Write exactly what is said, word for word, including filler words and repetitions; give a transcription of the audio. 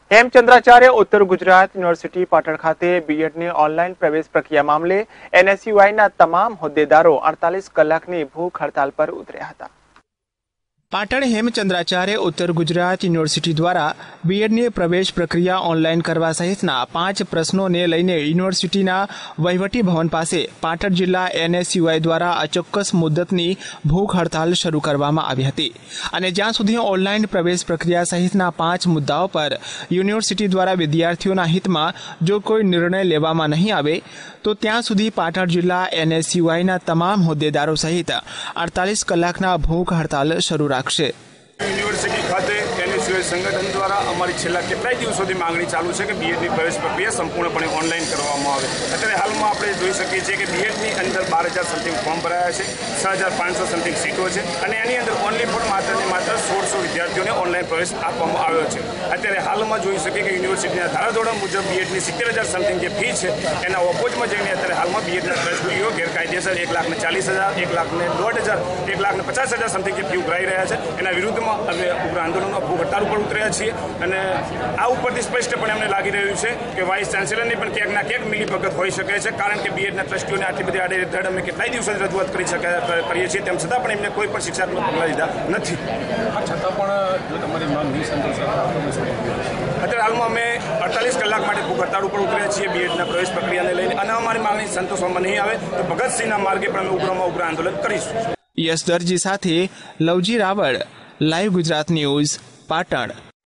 હેમચંદ્રાચાર્ય ઉત્તર ગુજરાત યુનિવર્સિટી પાટણ ખાતે બીએડની ઓનલાઈન પ્રવેશ પ્રક્રિયા મામલે એનએસયુઆઈના તમામ હોદ્દેદારો અડતાલીસ કલાકની ભૂખ હડતાલ પર ઉતર્યા હતા। પાટણ હેમચંદ્રાચાર્ય ઉત્તર ગુજરાત યુનિવર્સિટી દ્વારા બીએડની પ્રવેશ પ્રક્રિયા ઓનલાઈન કરવા સહિતના પાંચ પ્રશ્નોને લઈને યુનિવર્સિટીના વહીવટી ભવન પાસે પાટણ જિલ્લા એનએસયુઆઈ દ્વારા અચોક્કસ મુદ્દતની ભૂખ હડતાલ શરૂ કરવામાં આવી હતી અને જ્યાં સુધી ઓનલાઈન પ્રવેશ પ્રક્રિયા સહિતના પાંચ મુદ્દાઓ પર યુનિવર્સિટી દ્વારા વિદ્યાર્થીઓના હિતમાં જો કોઈ નિર્ણય લેવામાં નહીં આવે તો ત્યાં સુધી પાટણ જિલ્લા એનએસયુઆઈના તમામ હોદ્દેદારો સહિત અડતાલીસ કલાકના ભૂખ હડતાલ શરૂ રાખશે। યુનિવર્સિટી ખાતે એનએસયુઆઈ સંગઠન દ્વારા અમારી છેલ્લા કેટલાય દિવસોથી માંગણી ચાલુ છે કે બીએડની પ્રવેશ પ્રક્રિયા સંપૂર્ણપણે ઓનલાઈન કરવામાં આવે। અત્યારે હાલમાં આપણે જોઈ શકીએ છીએ કે બીએડની અંદર બાર હજાર સમથિંગ ફોર્મ ભરાયા છે, છ હજાર પાંચસો સમથિંગ સીટો છે અને એની અંદર ઓનલી ફોર માત્ર ને માત્ર સોળસો વિદ્યાર્થીઓને ઓનલાઈન પ્રવેશ આપવામાં આવ્યો છે। અત્યારે હાલમાં જોઈ શકીએ કે યુનિવર્સિટીના ધારાધોરણ મુજબ બીએડની સિત્તેર હજાર સમથિંગ જે ફી છે એના ઓપોઝમાં જઈને અત્યારે હાલમાં બીએડના ટ્રસ્ટીઓ ગેરકાયદેસર એક લાખ ને ચાલીસ હજાર એક લાખ ને દોઢ હજાર એક લાખ ને પચાસ હજાર સમથિંગ જે ફી ઉઘરાઈ રહ્યા છે એના વિરુદ્ધમાં અમે ઉગ્ર આંદોલનનો ભૂખ હડતાલ ઉપર ઉતર્યા છીએ અને આ ઉપરથી સ્પષ્ટપણે અમને લાગી રહ્યું છે કે વાઇસ ચાન્સેલરની પણ ક્યાંક ના ક્યાંક મિલીભગત હોઈ શકે છે, કારણ કે બીએડના ટ્રસ્ટીઓને આટલી બધી આડેધડ અમે કેટલાય દિવસોથી રજૂઆત કરી શકે કરીએ છીએ, તેમ છતાં પણ એમને કોઈ પણ શિક્ષાત્મક પગલાં લીધા નથી। છતાં પણ જો તમારી માંગ નહીં સંતોષાય અત્યારે હાલમાં અમે અડતાલીસ કલાક માટે ભૂખ હડતાલ ઉપર ઉતર્યા છીએ બીએડના પ્રવેશ પ્રક્રિયાને લઈને અને અમારી માંગણી સંતોષવામાં નહીં આવે તો ભગતસિંહના માર્ગે પણ અમે ઉગ્રમાં ઉગ્ર આંદોલન કરીશું। યશ દરજી સાથે લવજી રાવળ, લાઈવ ગુજરાત ન્યૂઝ, પાટણ।